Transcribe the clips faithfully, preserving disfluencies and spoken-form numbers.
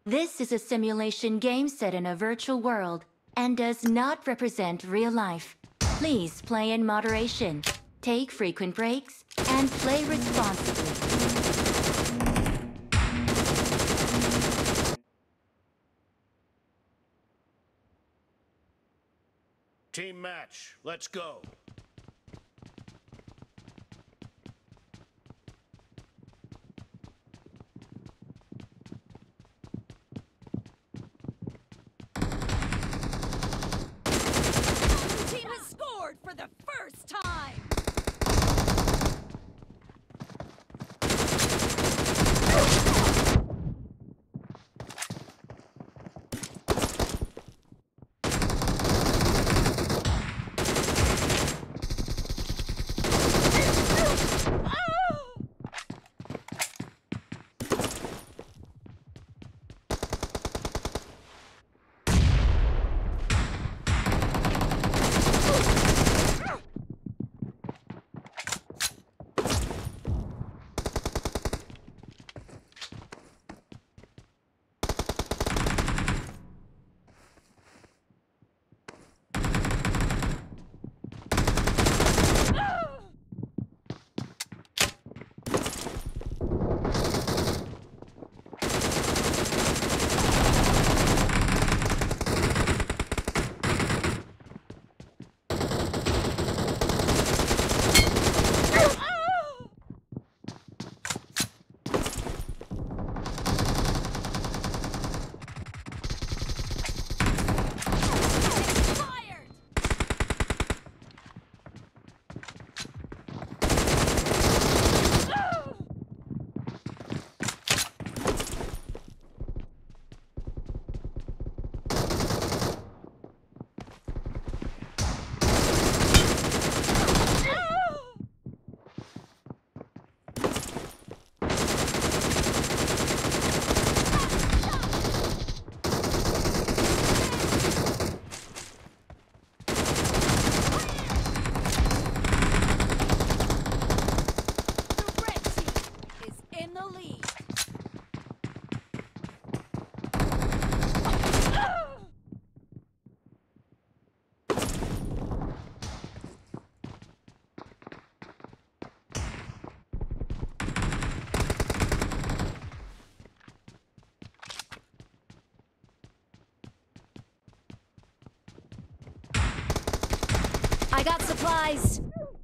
This is a simulation game set in a virtual world and does not represent real life. Please play in moderation, take frequent breaks, and play responsibly. Team match, let's go. The team has scored for the first time. I got supplies.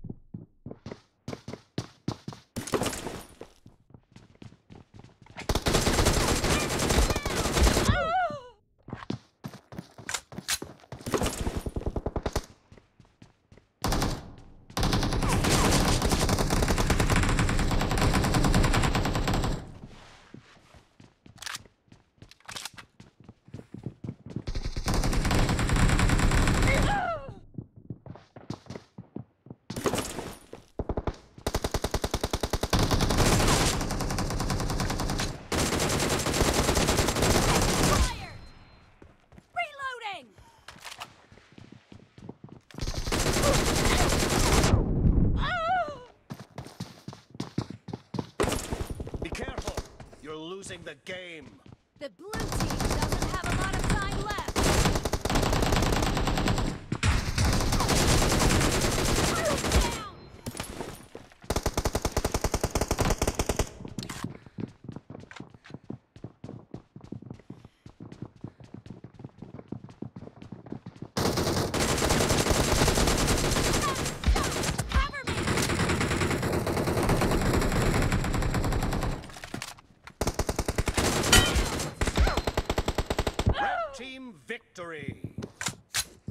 You're losing the game. The blue team doesn't have a lot of time left. Team victory!